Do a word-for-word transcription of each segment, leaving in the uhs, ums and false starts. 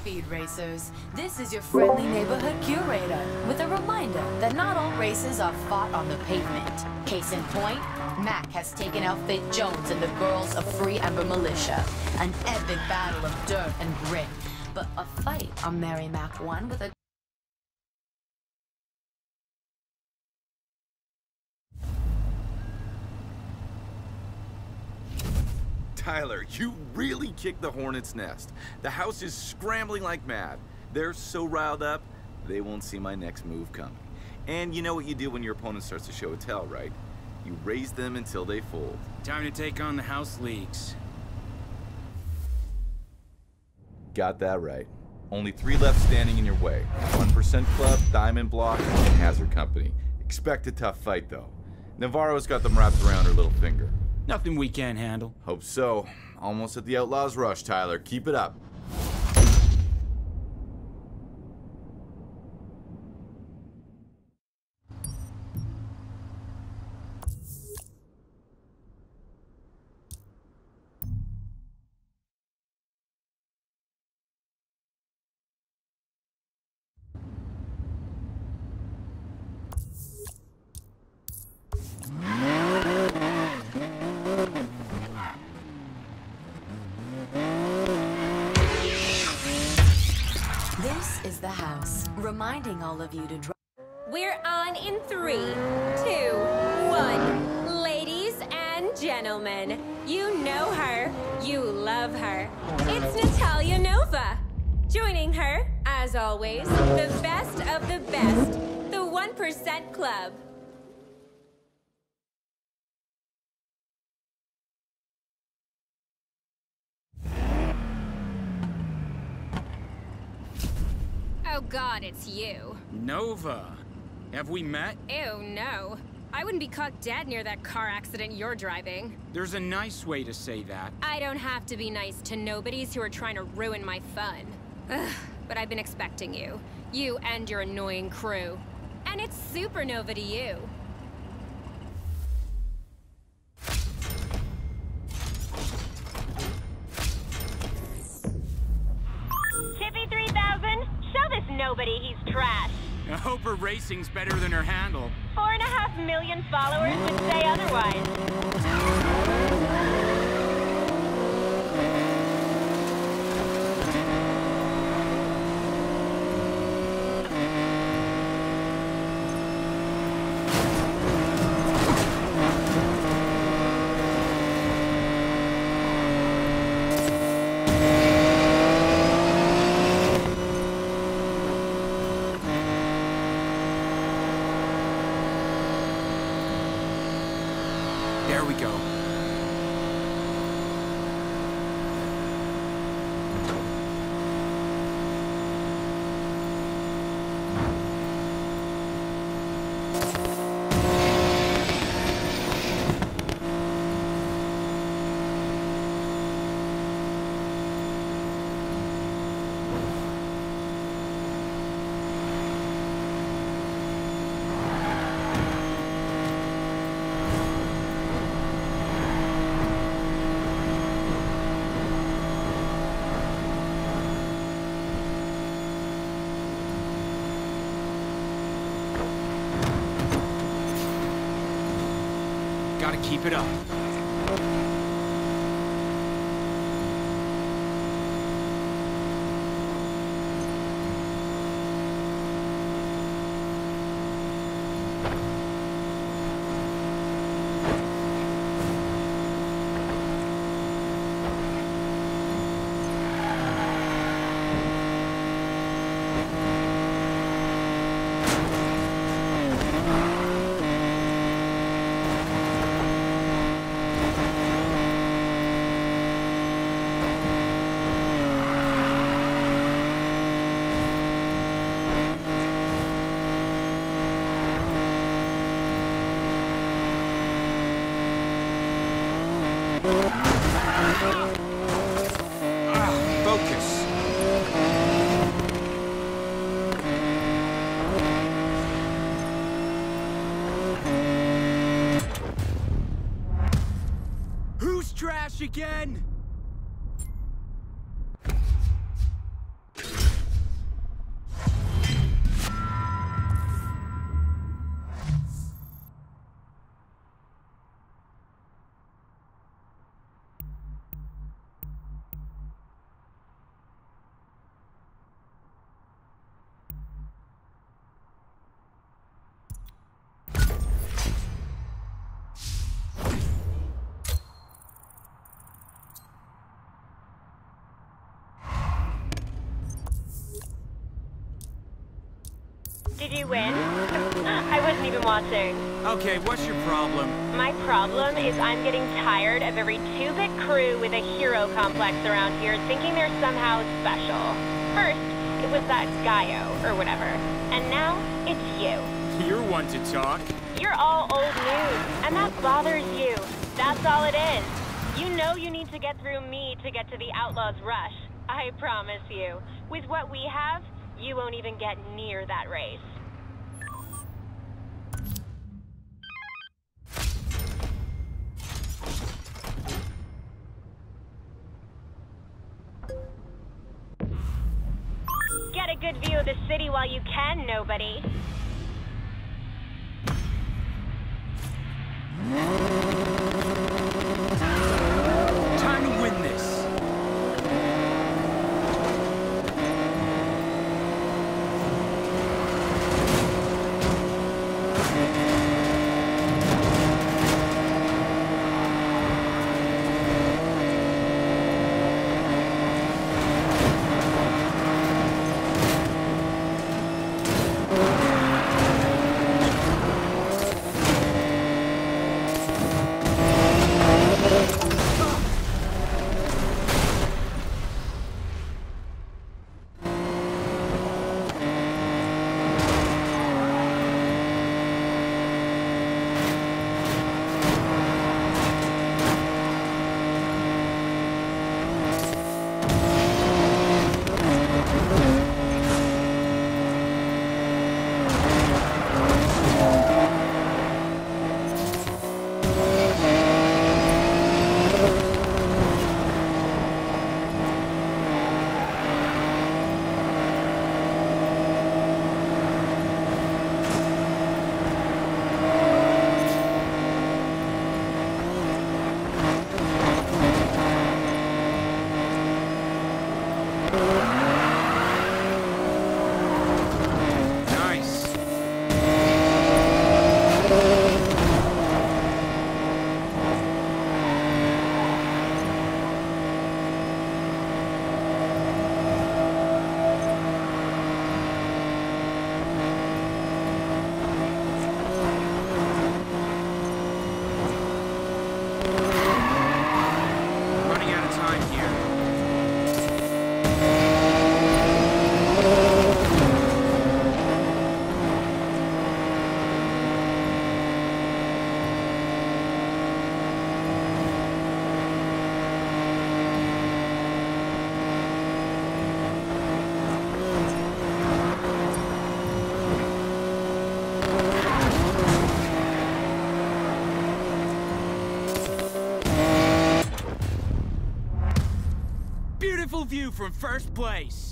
Godspeed, racers. This is your friendly neighborhood curator with a reminder that not all races are fought on the pavement. Case in point, Mac has taken out Fit Jones and the girls of Free Ember Militia. An epic battle of dirt and grit, but a fight on Mary Mac won with a Tyler, you really kicked the hornet's nest. The house is scrambling like mad. They're so riled up, they won't see my next move coming. And you know what you do when your opponent starts to show a tell, right? You raise them until they fold. Time to take on the house leagues. Got that right. Only three left standing in your way. one percent Club, Diamond Block, and Hazard Company. Expect a tough fight, though. Navarro's got them wrapped around her little finger. Nothing we can't handle. Hope so. Almost at the Outlaws' rush, Tyler. Keep it up. This is the house, reminding all of you to drive. We're on in three, two, one. Ladies and gentlemen, you know her, you love her. It's Natalia Nova. Joining her, as always, the best of the best, the one percent Club. Oh god, it's you. Nova. Have we met? Ew, no. I wouldn't be caught dead near that car accident you're driving. There's a nice way to say that. I don't have to be nice to nobodies who are trying to ruin my fun. Ugh, but I've been expecting you. You and your annoying crew. And it's Supernova to you. Tippy three thousand, show this nobody he's trash. I hope her racing's better than her handle. Four and a half million followers would say otherwise. There we go. Gotta keep it up. Ah, focus. Who's trash again? Did you win? I wasn't even watching. Okay, what's your problem? My problem is I'm getting tired of every two-bit crew with a hero complex around here thinking they're somehow special. First, it was that Gaio, or whatever. And now, it's you. You're one to talk. You're all old news, and that bothers you. That's all it is. You know you need to get through me to get to the Outlaws Rush. I promise you. With what we have, you won't even get near that race. Get a good view of the city while you can, nobody. Time to win this. Beautiful view from first place.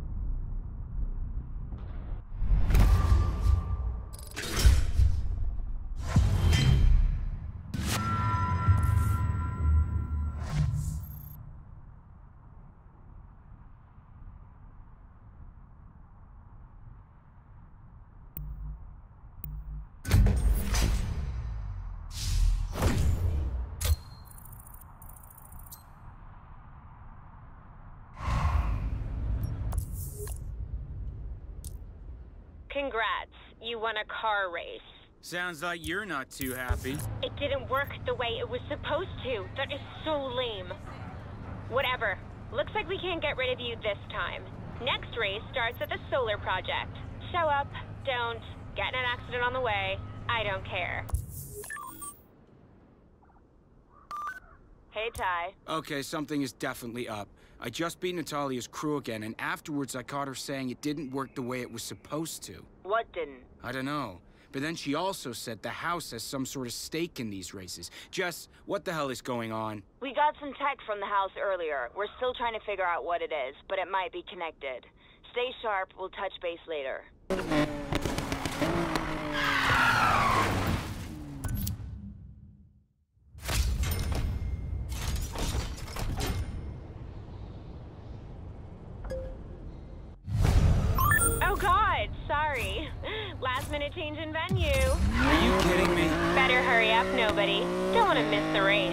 Congrats, you won a car race. Sounds like you're not too happy. It didn't work the way it was supposed to. That is so lame. Whatever. Looks like we can't get rid of you this time. Next race starts at the Solar Project. Show up, don't, get in an accident on the way. I don't care. Hey, Ty. Okay, something is definitely up. I just beat Natalia's crew again, and afterwards I caught her saying it didn't work the way it was supposed to. What didn't? I don't know. But then she also said the house has some sort of stake in these races. Jess, what the hell is going on? We got some tech from the house earlier. We're still trying to figure out what it is, but it might be connected. Stay sharp, we'll touch base later. Oh God, sorry. Last minute change in venue. Are you kidding me? Better hurry up, nobody. Don't want to miss the race.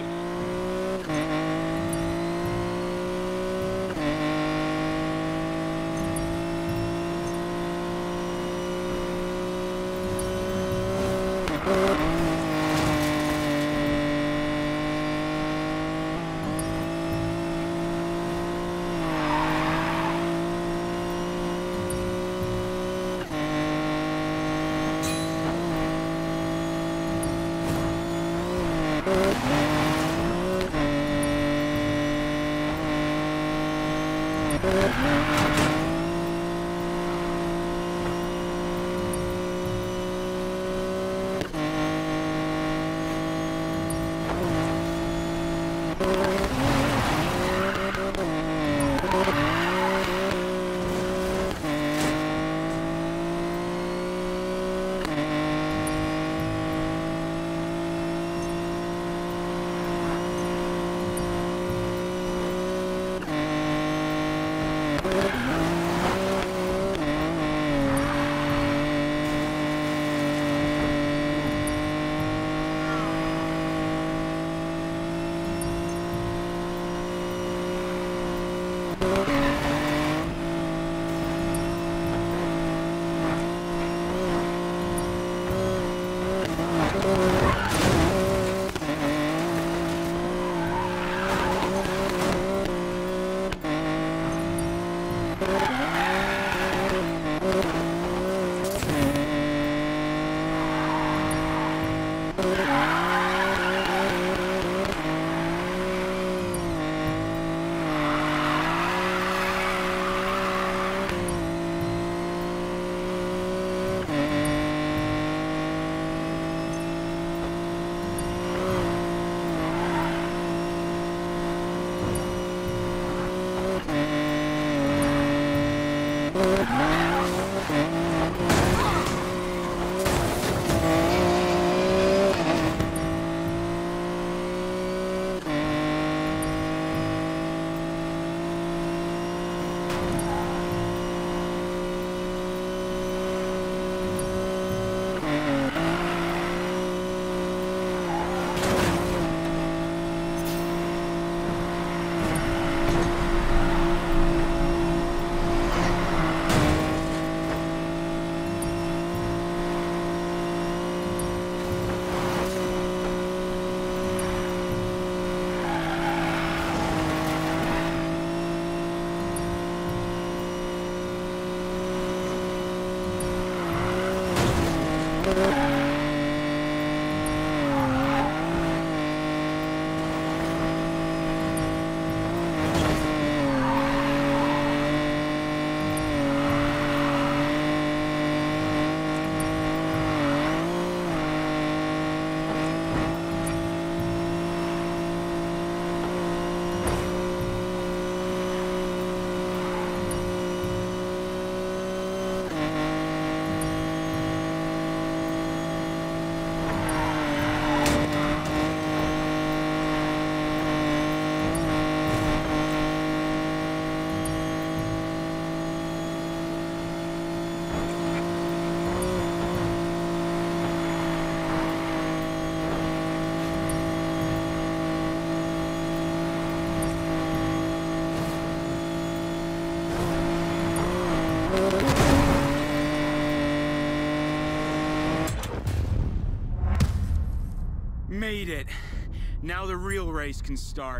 made it. Now the real race can start.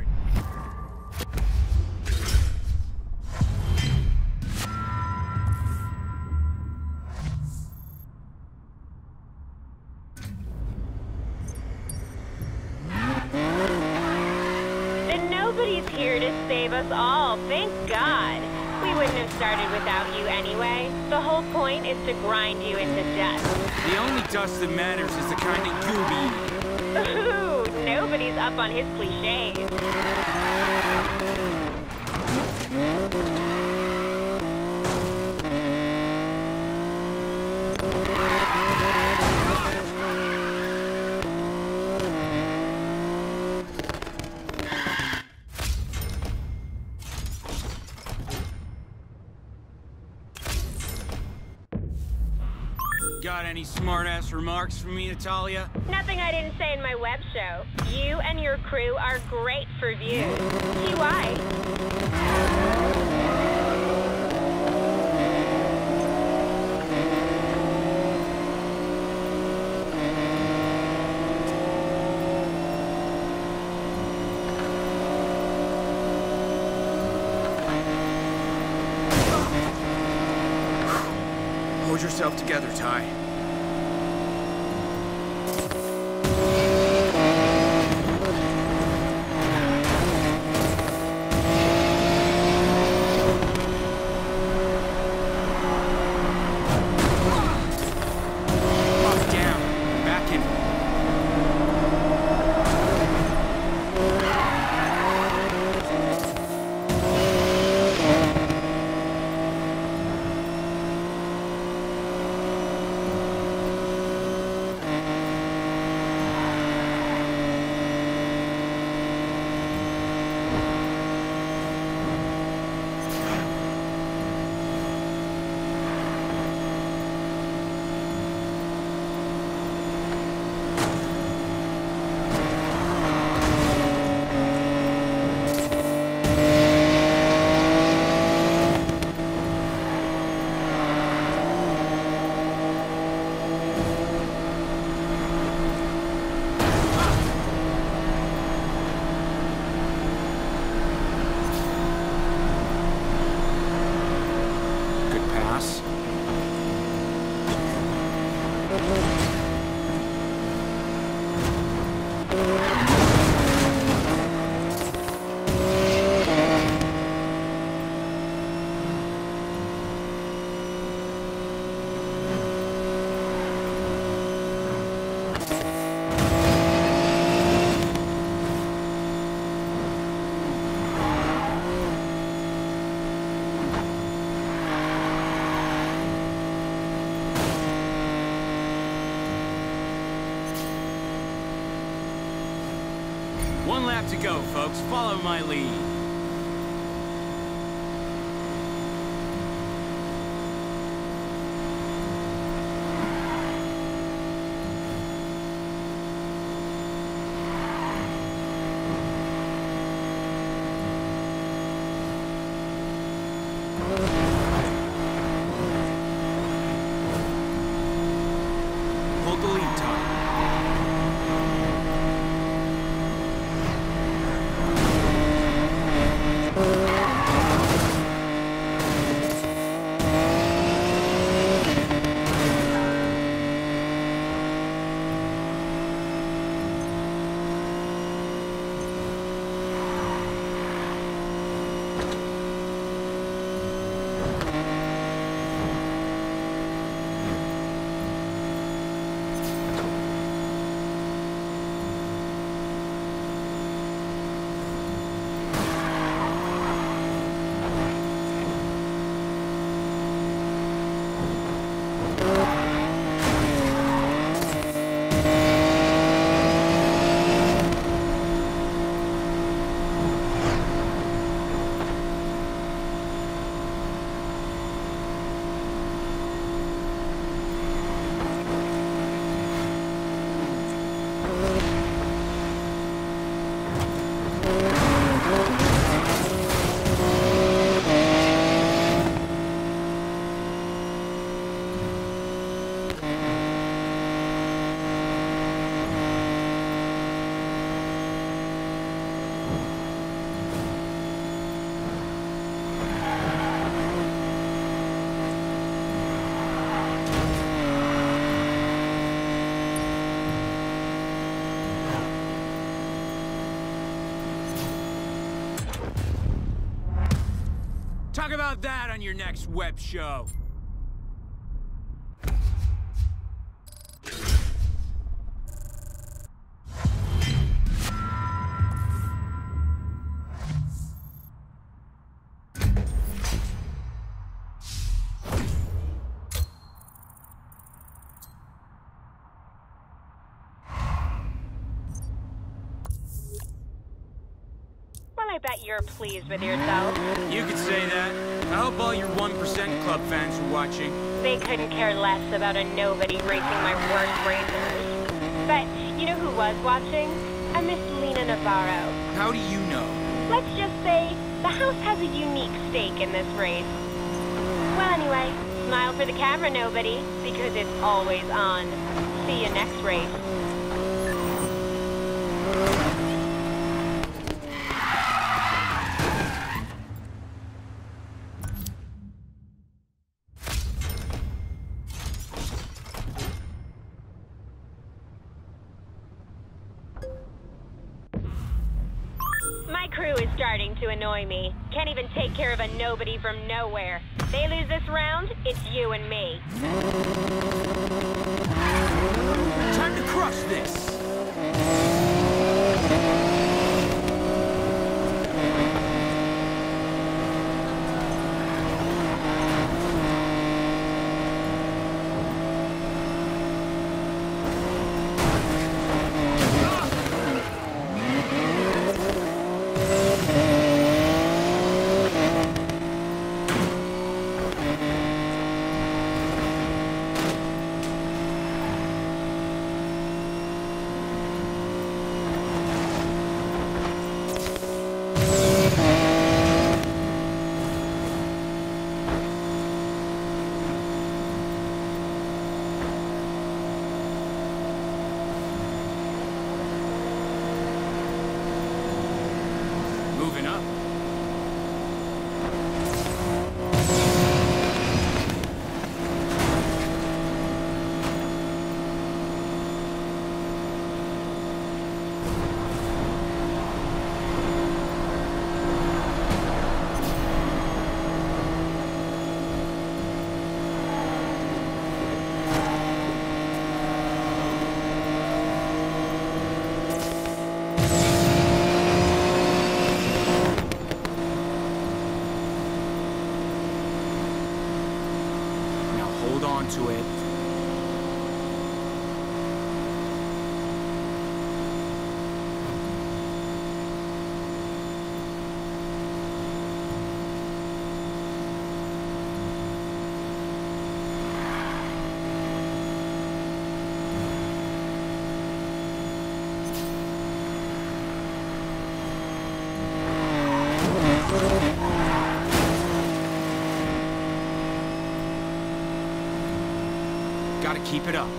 Then nobody's here to save us all, thank God. We wouldn't have started without you anyway. The whole point is to grind you into dust. The only dust that matters is the kind that you'll be eating. Ooh, nobody's up on his cliches. Got any smart-ass remarks for me, Natalia? Nothing I didn't say in my web show. You and your crew are great for views. T Y. Hold yourself together, Ty. Off down. Back in. One lap to go, folks. Follow my lead. Hold the lead, Ty. about that on your next web show. I bet you're pleased with yourself. You could say that. I hope all your one percent Club fans are watching. They couldn't care less about a nobody racing my worst racers. But you know who was watching? A Miss Lena Navarro. How do you know? Let's just say the house has a unique stake in this race. Well, anyway, smile for the camera, nobody, because it's always on. See you next race. My crew is starting to annoy me. Can't even take care of a nobody from nowhere. They lose this round, it's you and me. Time to crush this! To it. Gotta keep it up.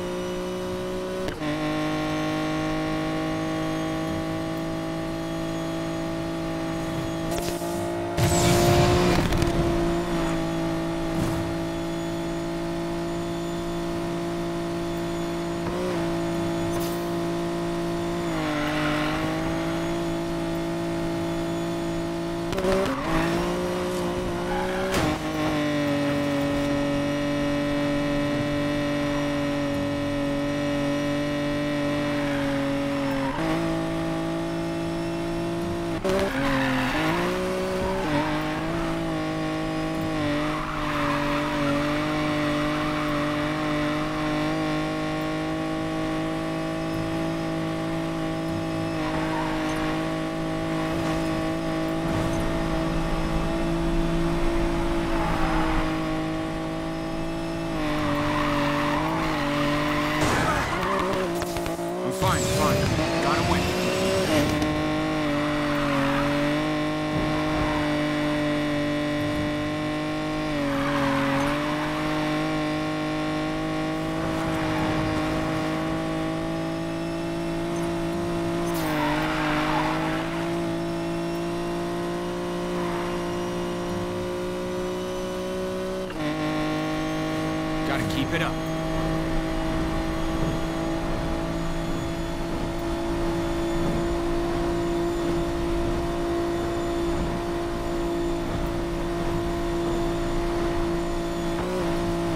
Gotta keep it up.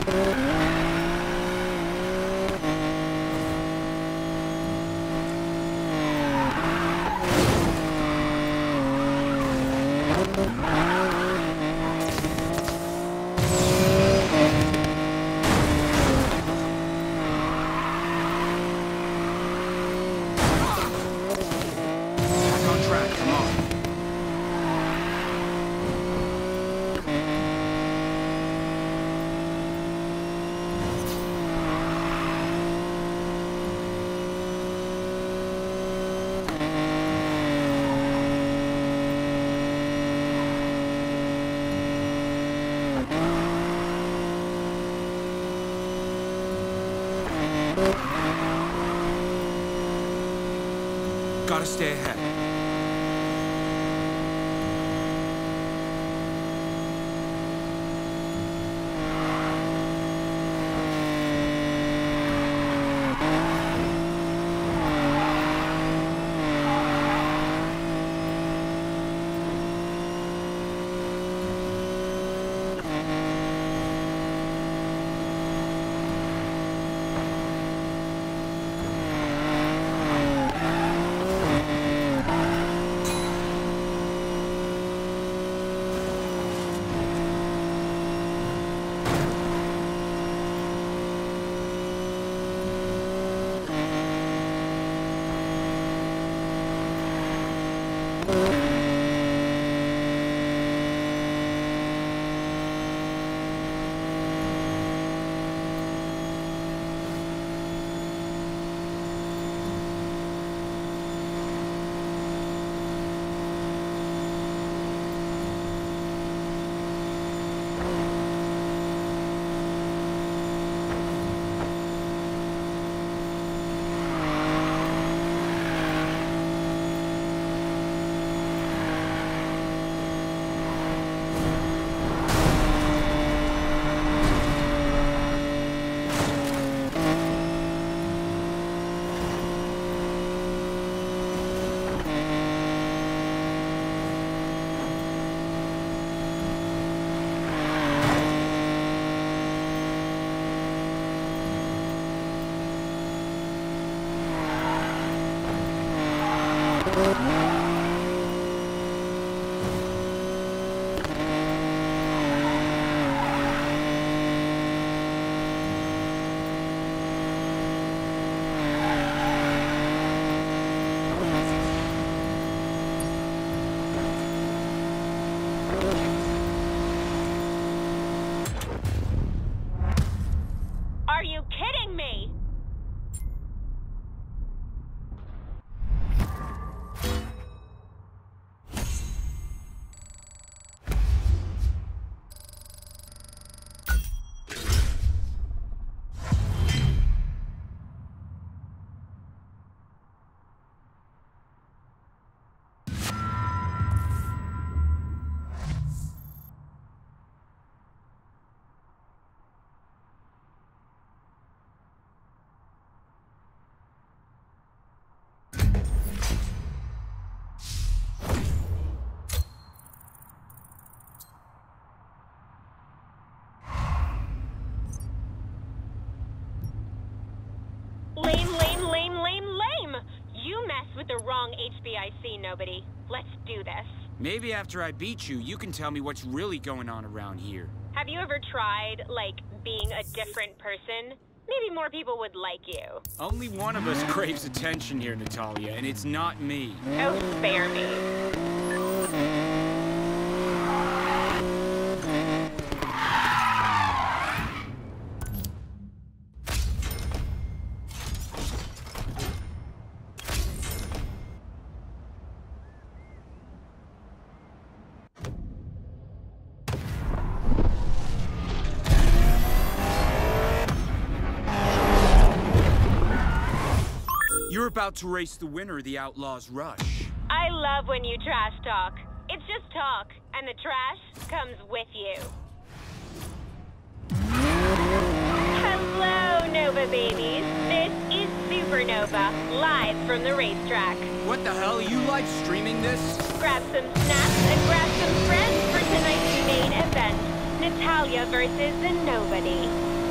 Gotta stay ahead. Are you kidding me? Lame, lame, lame, lame, lame! You mess with the wrong H B I C, nobody. Let's do this. Maybe after I beat you, you can tell me what's really going on around here. Have you ever tried, like, being a different person? Maybe more people would like you. Only one of us craves attention here, Natalia, and it's not me. Oh, spare me. You're about to race the winner of the Outlaws Rush. I love when you trash talk. It's just talk, and the trash comes with you. Hello, Nova babies. This is Supernova, live from the racetrack. What the hell? Are you live streaming this? Grab some snaps and grab some friends for tonight's main event, Natalia versus the Nobody.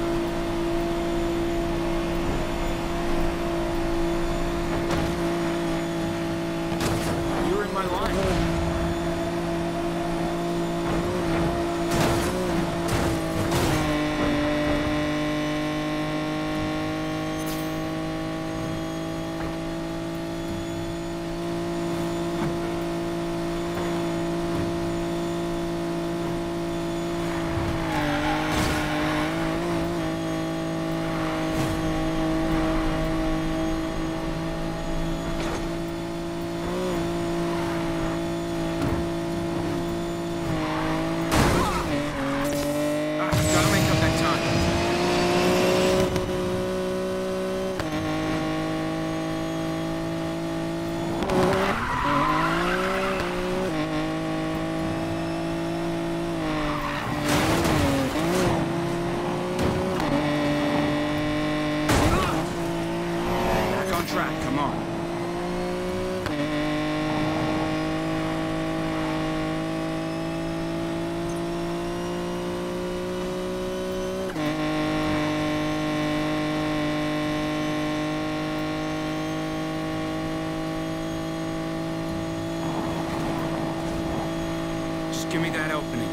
Just give me that opening.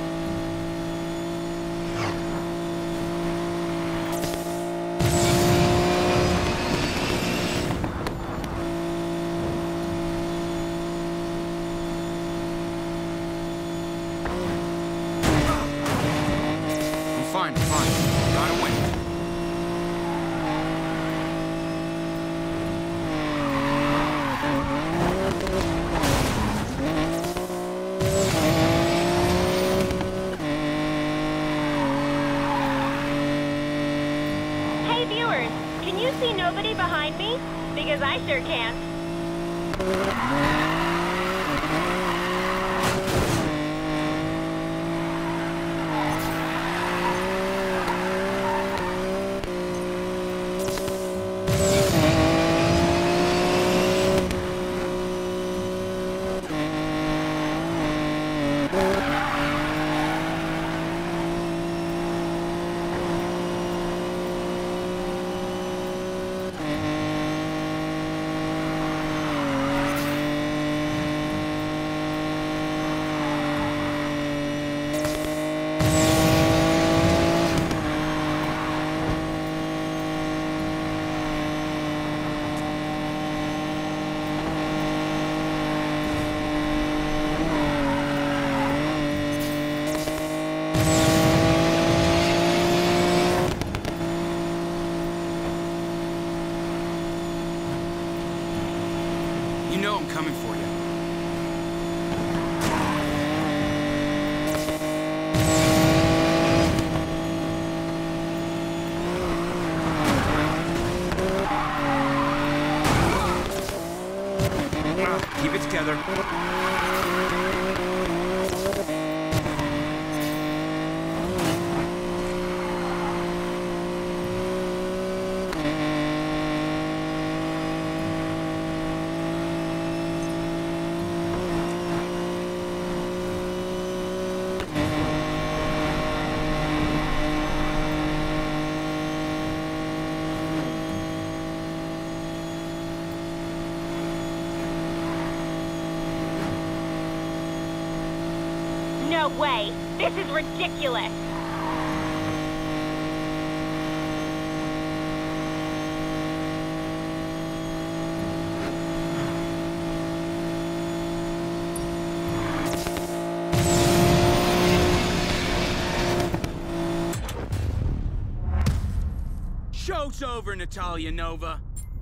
Fine, fine. Gotta win. Hey viewers, can you see nobody behind me? Because I sure can't. You know I'm coming for you. Ah, keep it together. No way! This is ridiculous! Show's over, Natalia Nova.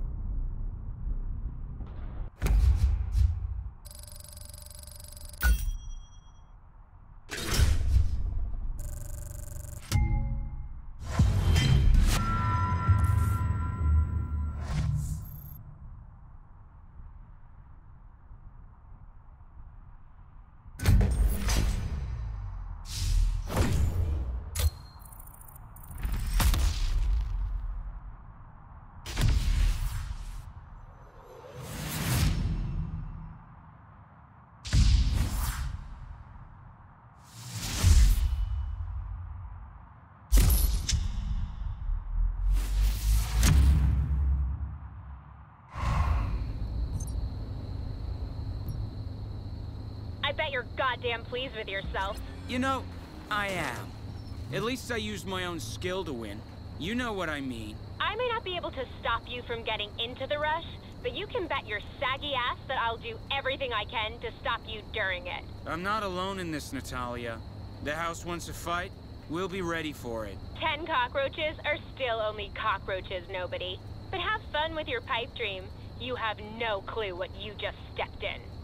I bet you're goddamn pleased with yourself. You know, I am. At least I used my own skill to win. You know what I mean. I may not be able to stop you from getting into the rush, but you can bet your saggy ass that I'll do everything I can to stop you during it. I'm not alone in this, Natalia. The house wants a fight. We'll be ready for it. Ten cockroaches are still only cockroaches, nobody. But have fun with your pipe dream. You have no clue what you just stepped in.